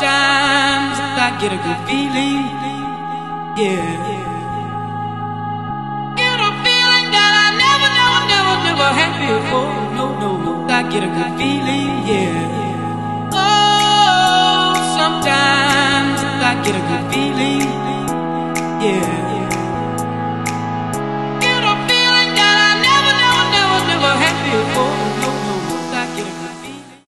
Sometimes I get a good feeling, yeah. Get a feeling that I never had before. No, I get a good feeling, yeah. Oh, sometimes I get a good feeling.